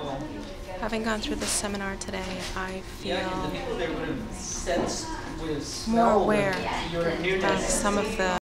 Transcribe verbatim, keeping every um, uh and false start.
Having gone through this seminar today, I feel Yeah, 'cause the people there would have sensed, would have more smelled aware your of nearness. some of the